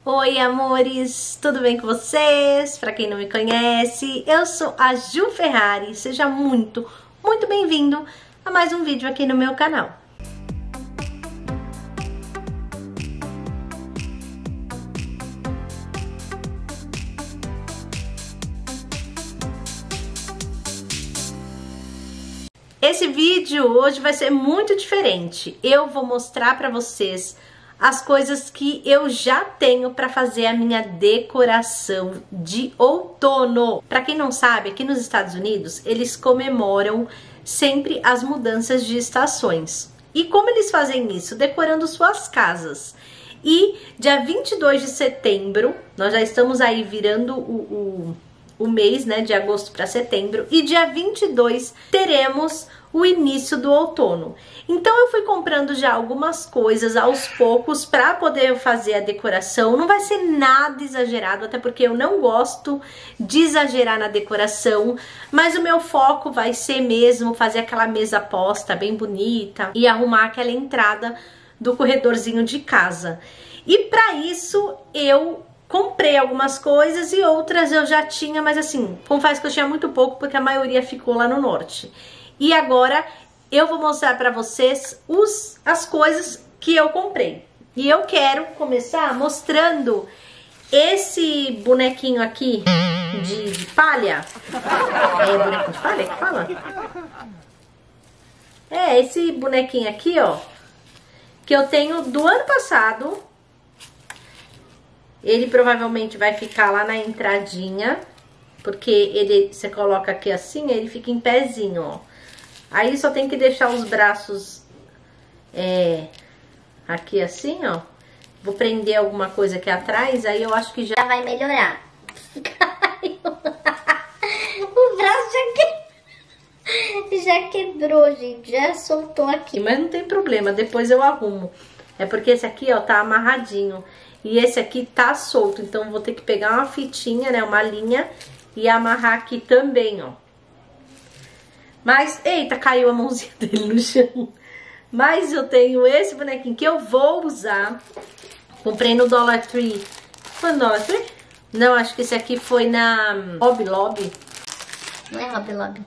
Oi, amores! Tudo bem com vocês? Para quem não me conhece, eu sou a Ju Ferrari. Seja muito bem-vindo a mais um vídeo aqui no meu canal. Esse vídeo hoje vai ser muito diferente. Eu vou mostrar para vocês as coisas que eu já tenho para fazer a minha decoração de outono. Para quem não sabe, aqui nos Estados Unidos, eles comemoram sempre as mudanças de estações. E como eles fazem isso? Decorando suas casas. E dia 22 de setembro, nós já estamos aí virando o mês, né, de agosto para setembro, e dia 22 teremos o início do outono. Então eu fui comprando já algumas coisas aos poucos para poder fazer a decoração. Não vai ser nada exagerado, até porque eu não gosto de exagerar na decoração, mas o meu foco vai ser mesmo fazer aquela mesa posta bem bonita e arrumar aquela entrada do corredorzinho de casa. E para isso eu comprei algumas coisas e outras eu já tinha, mas assim, confesso que eu tinha muito pouco porque a maioria ficou lá no norte. E agora eu vou mostrar pra vocês as coisas que eu comprei. E eu quero começar mostrando esse bonequinho aqui de palha. É bonequinho de palha que fala? É, esse bonequinho aqui, ó, que eu tenho do ano passado. Ele provavelmente vai ficar lá na entradinha, porque você coloca aqui assim, ele fica em pezinho, ó. Aí só tem que deixar os braços aqui assim, ó. Vou prender alguma coisa aqui atrás, aí eu acho que já vai melhorar. O braço já quebrou, gente, já soltou aqui. Mas não tem problema, depois eu arrumo. É porque esse aqui, ó, tá amarradinho. E esse aqui tá solto, então vou ter que pegar uma fitinha, né, uma linha e amarrar aqui também, ó. Mas, eita, caiu a mãozinha dele no chão. Mas eu tenho esse bonequinho que eu vou usar. Comprei no Dollar Tree. Foi no Dollar Tree? Não, acho que esse aqui foi na Hobby Lobby. Não é Hobby Lobby.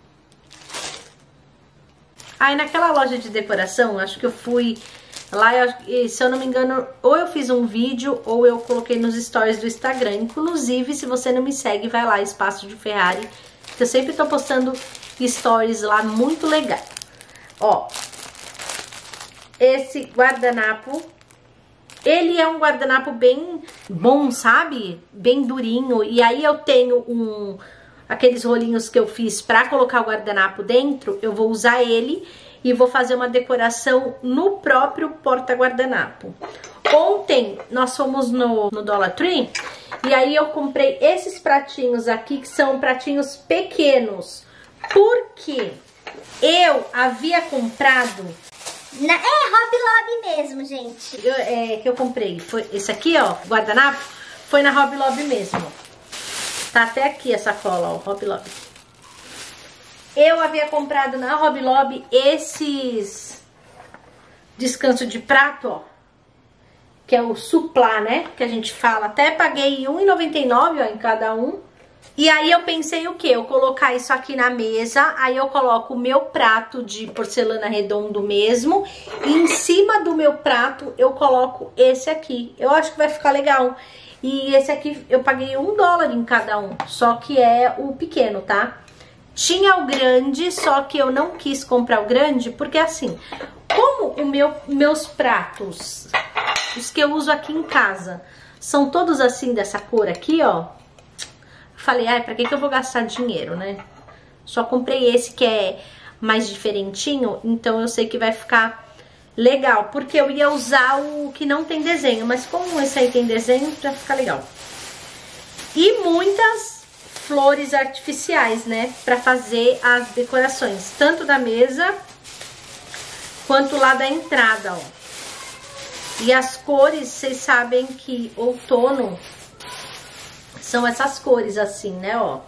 Aí naquela loja de decoração, acho que eu fui lá, se eu não me engano, ou eu fiz um vídeo ou eu coloquei nos stories do Instagram. Inclusive, se você não me segue, vai lá, Espaço de Ferrari. Eu sempre tô postando stories lá, muito legal. Ó, esse guardanapo, ele é um guardanapo bem bom, sabe? Bem durinho. E aí eu tenho aqueles rolinhos que eu fiz pra colocar o guardanapo dentro. Eu vou usar ele e vou fazer uma decoração no próprio porta-guardanapo. Ontem nós fomos no Dollar Tree e aí eu comprei esses pratinhos aqui, que são pratinhos pequenos, porque eu havia comprado... Hobby Lobby mesmo, gente. Que eu comprei, foi esse aqui, ó, guardanapo, foi na Hobby Lobby mesmo. Tá até aqui a sacola, ó, Hobby Lobby. Eu havia comprado na Hobby Lobby esses descanso de prato, ó, que é o suplá, né, que a gente fala. Até paguei R$1,99, ó, em cada um. E aí eu pensei o quê? Eu colocar isso aqui na mesa, aí eu coloco o meu prato de porcelana redondo mesmo, e em cima do meu prato eu coloco esse aqui. Eu acho que vai ficar legal. E esse aqui eu paguei $1 em cada um, só que é o pequeno, tá? Tinha o grande, só que eu não quis comprar o grande, porque assim, como meus pratos, os que eu uso aqui em casa, são todos assim dessa cor aqui, ó. Falei, ai, pra que eu vou gastar dinheiro, né? Só comprei esse que é mais diferentinho, então eu sei que vai ficar legal, porque eu ia usar o que não tem desenho, mas como esse aí tem desenho, já fica legal. E muitas flores artificiais, né, pra fazer as decorações, tanto da mesa quanto lá da entrada, ó. E as cores, vocês sabem que outono são essas cores assim, né, ó.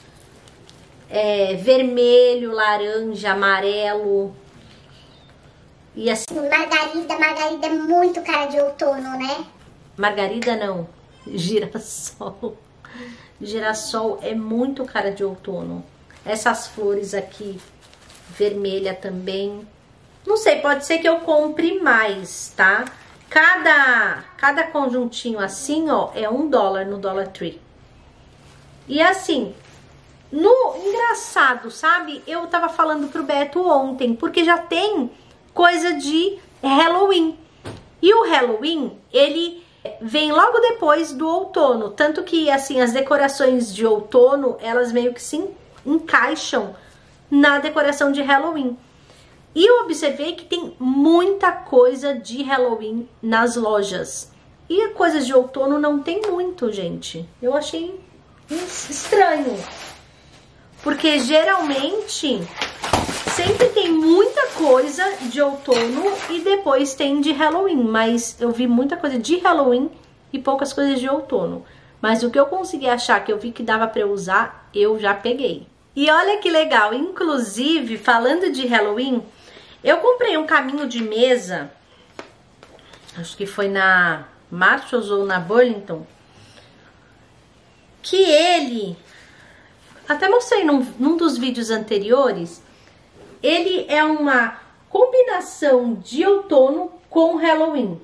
Vermelho, laranja, amarelo. E assim... Margarida é muito cara de outono, né? Margarida não, girassol. Girassol é muito cara de outono. Essas flores aqui, vermelha também. Não sei, pode ser que eu compre mais, tá? Cada conjuntinho assim, ó, é $1 no Dollar Tree. E assim, engraçado, sabe? Eu tava falando pro Beto ontem, porque já tem coisa de Halloween. E o Halloween, ele vem logo depois do outono. Tanto que, assim, as decorações de outono, elas meio que se encaixam na decoração de Halloween. E eu observei que tem muita coisa de Halloween nas lojas. E coisas de outono não tem muito, gente. Eu achei estranho. Porque geralmente sempre tem muita coisa de outono e depois tem de Halloween. Mas eu vi muita coisa de Halloween e poucas coisas de outono. Mas o que eu consegui achar, que eu vi que dava pra eu usar, eu já peguei. E olha que legal, inclusive, falando de Halloween, eu comprei um caminho de mesa, acho que foi na Marshalls ou na Burlington, que ele, até mostrei num dos vídeos anteriores, ele é uma combinação de outono com Halloween.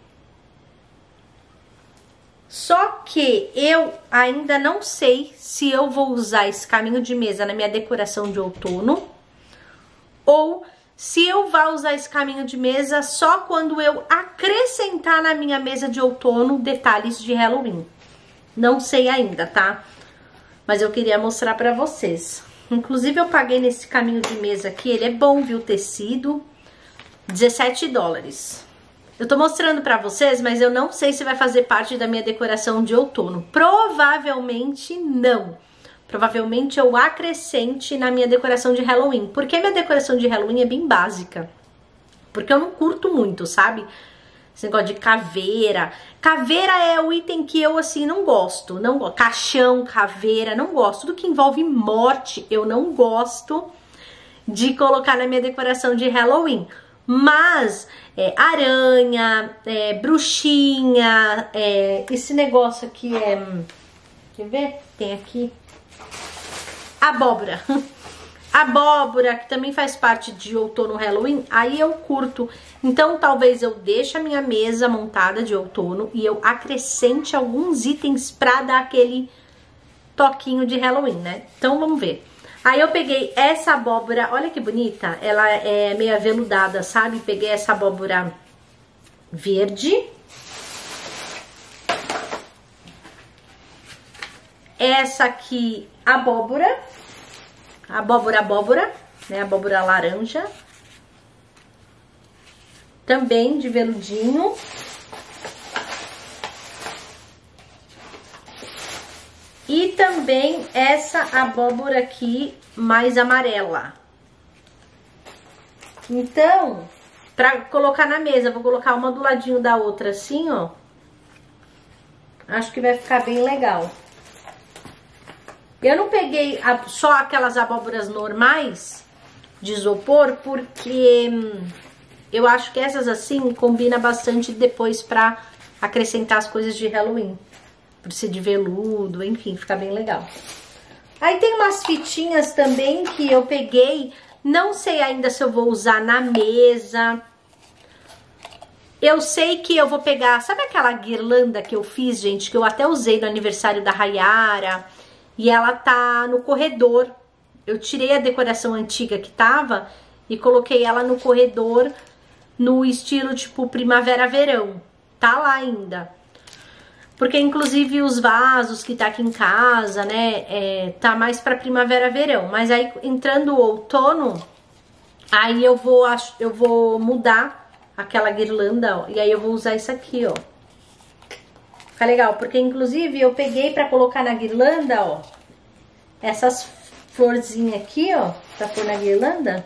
Só que eu ainda não sei se eu vou usar esse caminho de mesa na minha decoração de outono ou se eu vou usar esse caminho de mesa só quando eu acrescentar na minha mesa de outono detalhes de Halloween. Não sei ainda, tá? Mas eu queria mostrar pra vocês. Inclusive eu paguei nesse caminho de mesa aqui, ele é bom, viu, tecido, $17. Eu tô mostrando pra vocês, mas eu não sei se vai fazer parte da minha decoração de outono. Provavelmente não. Provavelmente eu acrescente na minha decoração de Halloween. Porque minha decoração de Halloween é bem básica. Porque eu não curto muito, sabe? Esse negócio de caveira. Caveira é o item que eu, assim, não gosto. Não gosto. Caixão, caveira, não gosto. Tudo que envolve morte, eu não gosto de colocar na minha decoração de Halloween. Mas aranha, bruxinha, esse negócio aqui quer ver? Tem aqui abóbora. Abóbora, que também faz parte de outono Halloween, aí eu curto. Então talvez eu deixe a minha mesa montada de outono e eu acrescente alguns itens pra dar aquele toquinho de Halloween, né? Então vamos ver. Aí eu peguei essa abóbora, olha que bonita, ela é meio aveludada, sabe? Peguei essa abóbora verde. Essa aqui, abóbora, né? Abóbora laranja. Também de veludinho. E também essa abóbora aqui, mais amarela. Então, pra colocar na mesa, vou colocar uma do ladinho da outra assim, ó. Acho que vai ficar bem legal. Eu não peguei só aquelas abóboras normais de isopor, porque eu acho que essas assim combina bastante depois pra acrescentar as coisas de Halloween. Por ser de veludo, enfim, fica bem legal. Aí tem umas fitinhas também que eu peguei, não sei ainda se eu vou usar na mesa. Eu sei que eu vou pegar, sabe aquela guirlanda que eu fiz, gente, que eu até usei no aniversário da Rayara, e ela tá no corredor. Eu tirei a decoração antiga que tava e coloquei ela no corredor no estilo tipo primavera-verão. Tá lá ainda. Porque, inclusive, os vasos que tá aqui em casa, né, tá mais pra primavera-verão. Mas aí, entrando o outono, aí eu vou mudar aquela guirlanda, ó. E aí eu vou usar isso aqui, ó. Fica legal, porque, inclusive, eu peguei pra colocar na guirlanda, ó, essas florzinhas aqui, ó, pra pôr na guirlanda.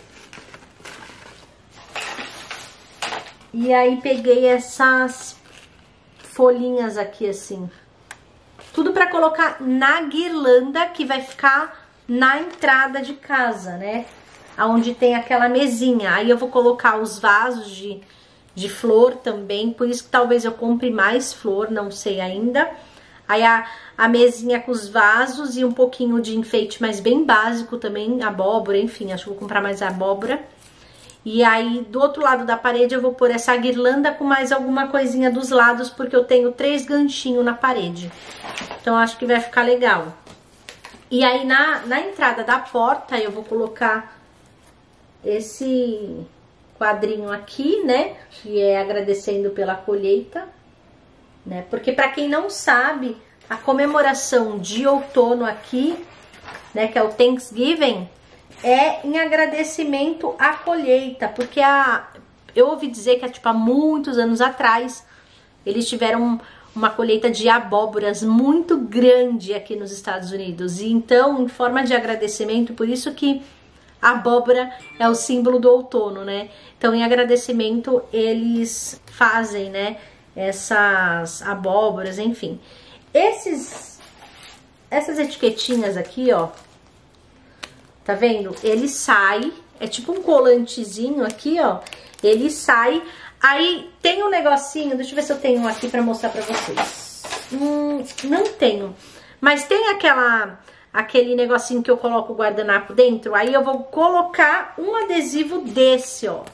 E aí, peguei essas folhinhas aqui assim, tudo pra colocar na guirlanda que vai ficar na entrada de casa, né, aonde tem aquela mesinha. Aí eu vou colocar os vasos de flor também, por isso que talvez eu compre mais flor, não sei ainda. Aí a mesinha com os vasos e um pouquinho de enfeite, mas bem básico também, abóbora, enfim, acho que vou comprar mais abóbora. E aí, do outro lado da parede, eu vou pôr essa guirlanda com mais alguma coisinha dos lados, porque eu tenho 3 ganchinhos na parede. Então, acho que vai ficar legal. E aí, na entrada da porta, eu vou colocar esse quadrinho aqui, né? Que é agradecendo pela colheita, né? Porque, pra quem não sabe, a comemoração de outono aqui, né? Que é o Thanksgiving, é em agradecimento à colheita, porque eu ouvi dizer que tipo, há muitos anos atrás eles tiveram uma colheita de abóboras muito grande aqui nos Estados Unidos, e então, em forma de agradecimento, por isso que a abóbora é o símbolo do outono, né? Então, em agradecimento, eles fazem, né, essas abóboras, enfim. Essas etiquetinhas aqui, ó, tá vendo? Ele sai, é tipo um colantezinho aqui, ó. Ele sai, aí tem um negocinho, deixa eu ver se eu tenho aqui pra mostrar pra vocês. Não tenho, mas tem aquele negocinho que eu coloco o guardanapo dentro, aí eu vou colocar um adesivo desse, ó.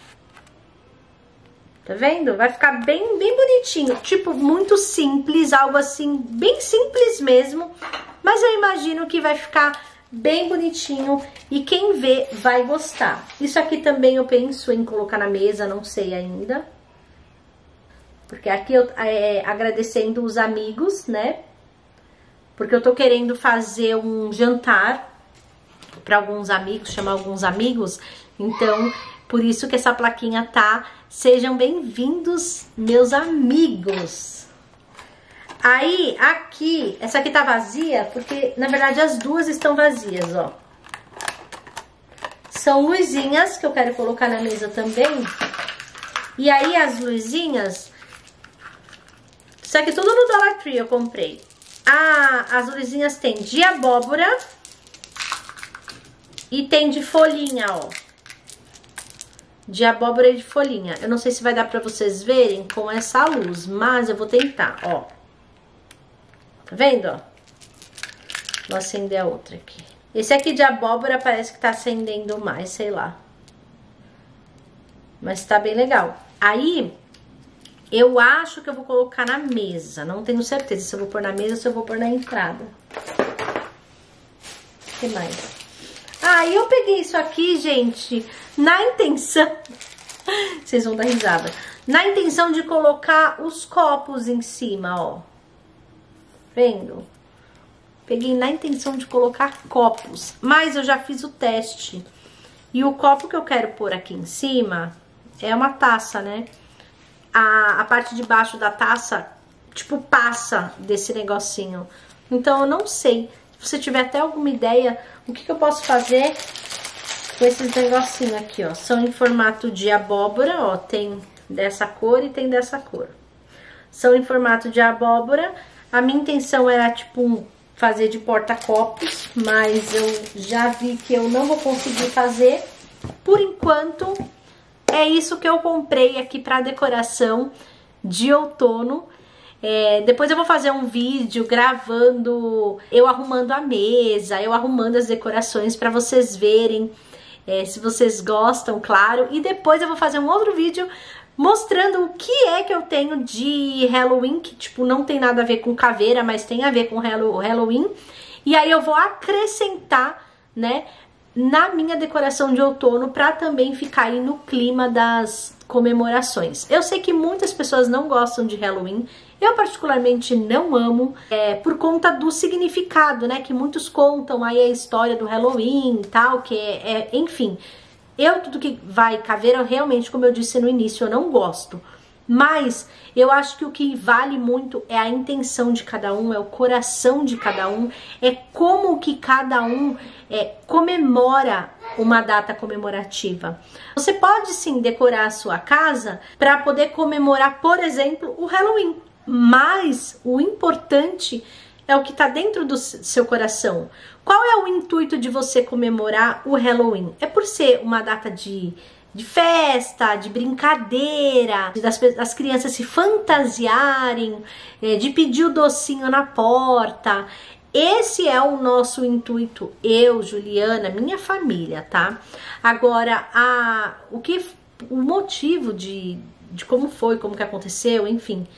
Tá vendo? Vai ficar bem bonitinho, tipo, muito simples, algo assim, bem simples mesmo, mas eu imagino que vai ficar bem bonitinho e quem vê vai gostar. Isso aqui também eu penso em colocar na mesa, não sei ainda. Porque aqui eu agradecendo os amigos, né? Porque eu tô querendo fazer um jantar para alguns amigos, chamar alguns amigos. Então, por isso que essa plaquinha tá: sejam bem-vindos, meus amigos. Aí, aqui, essa aqui tá vazia, porque, na verdade, as duas estão vazias, ó. São luzinhas que eu quero colocar na mesa também. E aí, as luzinhas... Isso aqui tudo no Dollar Tree eu comprei. As luzinhas tem de abóbora e tem de folhinha, ó. De abóbora e de folhinha. Eu não sei se vai dar pra vocês verem com essa luz, mas eu vou tentar, ó. Tá vendo, ó? Vou acender a outra aqui. Esse aqui de abóbora parece que tá acendendo mais, sei lá. Mas tá bem legal. Aí, eu acho que eu vou colocar na mesa. Não tenho certeza se eu vou pôr na mesa ou se eu vou pôr na entrada. O que mais? E eu peguei isso aqui, gente, na intenção... Vocês vão dar risada. Na intenção de colocar os copos em cima, ó. Vendo? Peguei na intenção de colocar copos, mas eu já fiz o teste. E o copo que eu quero pôr aqui em cima é uma taça, né? A parte de baixo da taça, tipo, passa desse negocinho. Então, eu não sei. Se você tiver até alguma ideia, o que eu posso fazer com esses negocinhos aqui, ó. São em formato de abóbora, ó. Tem dessa cor e tem dessa cor. São em formato de abóbora. A minha intenção era, tipo, fazer de porta-copos, mas eu já vi que eu não vou conseguir fazer. Por enquanto, é isso que eu comprei aqui pra decoração de outono. Depois eu vou fazer um vídeo gravando, eu arrumando a mesa, eu arrumando as decorações pra vocês verem, se vocês gostam, claro. E depois eu vou fazer um outro vídeo mostrando o que é que eu tenho de Halloween, que tipo não tem nada a ver com caveira, mas tem a ver com Halloween. E aí eu vou acrescentar, né, na minha decoração de outono, pra também ficar aí no clima das comemorações. Eu sei que muitas pessoas não gostam de Halloween, eu particularmente não amo, por conta do significado, né, que muitos contam aí a história do Halloween e tal, que enfim... tudo que vai caveira, realmente, como eu disse no início, eu não gosto. Mas eu acho que o que vale muito é a intenção de cada um, é o coração de cada um, é como que cada um comemora uma data comemorativa. Você pode sim decorar a sua casa para poder comemorar, por exemplo, o Halloween. Mas o importante é o que está dentro do seu coração. Qual é o intuito de você comemorar o Halloween? É por ser uma data de festa, de brincadeira, das crianças se fantasiarem, de pedir o docinho na porta. Esse é o nosso intuito, eu, Juliana, minha família, tá? Agora, o motivo de como foi, como que aconteceu, enfim,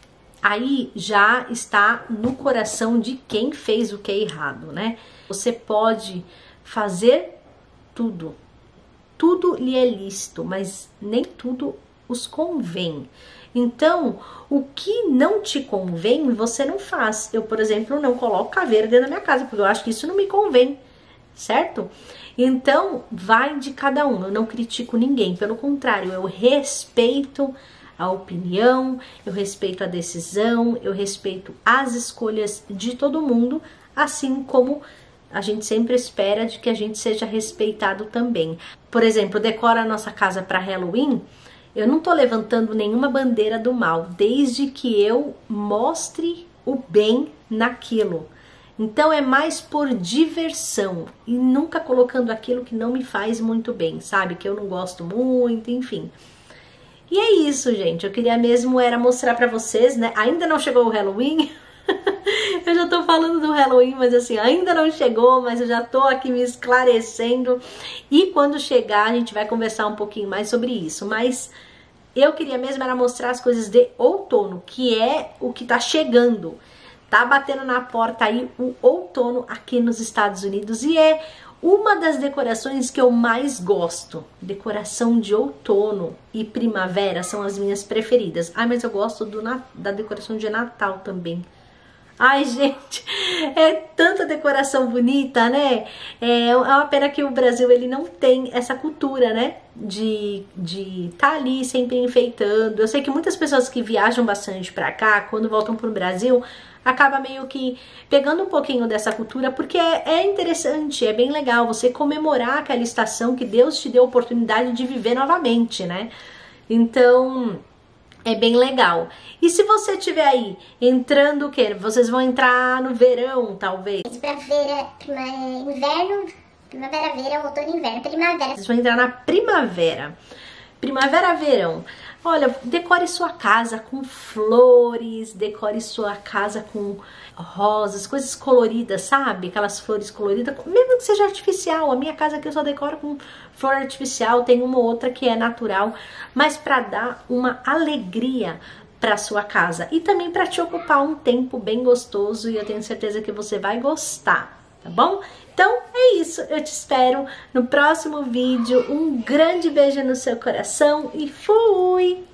aí já está no coração de quem fez o que é errado, né? Você pode fazer tudo, tudo lhe é lícito, mas nem tudo os convém. Então, o que não te convém, você não faz. Eu, por exemplo, não coloco caveira dentro da minha casa, porque eu acho que isso não me convém, certo? Então, vai de cada um. Eu não critico ninguém, pelo contrário, eu respeito a opinião, eu respeito a decisão, eu respeito as escolhas de todo mundo, assim como a gente sempre espera de que a gente seja respeitado também. Por exemplo, decora a nossa casa para Halloween. Eu não tô levantando nenhuma bandeira do mal, desde que eu mostre o bem naquilo. Então é mais por diversão e nunca colocando aquilo que não me faz muito bem, sabe? Que eu não gosto muito, enfim. E é isso, gente. Eu queria mesmo era mostrar pra vocês, né? Ainda não chegou o Halloween. Eu já tô falando do Halloween, mas assim, ainda não chegou, mas eu já tô aqui me esclarecendo. E quando chegar, a gente vai conversar um pouquinho mais sobre isso. Mas eu queria mesmo era mostrar as coisas de outono, que é o que tá chegando. Tá batendo na porta aí o outono aqui nos Estados Unidos e é uma das decorações que eu mais gosto. Decoração de outono e primavera são as minhas preferidas. Ah, mas eu gosto da decoração de Natal também. Ai, gente, é tanta decoração bonita, né? É uma pena que o Brasil, ele não tem essa cultura, né? De tá ali sempre enfeitando. Eu sei que muitas pessoas que viajam bastante pra cá, quando voltam pro Brasil, acaba meio que pegando um pouquinho dessa cultura, porque é interessante, é bem legal você comemorar aquela estação que Deus te deu a oportunidade de viver novamente, né? Então é bem legal. E se você tiver aí entrando o quê? Vocês vão entrar no verão, talvez? Inverno, primavera, verão, outono, inverno, primavera. Vocês vão entrar na primavera. Primavera, verão. Olha, decore sua casa com flores, decore sua casa com rosas, coisas coloridas, sabe? Aquelas flores coloridas, mesmo que seja artificial. A minha casa aqui eu só decoro com flor artificial, tem uma ou outra que é natural, mas para dar uma alegria para sua casa e também para te ocupar um tempo bem gostoso, e eu tenho certeza que você vai gostar, tá bom? Então é isso, eu te espero no próximo vídeo. Um grande beijo no seu coração e fui!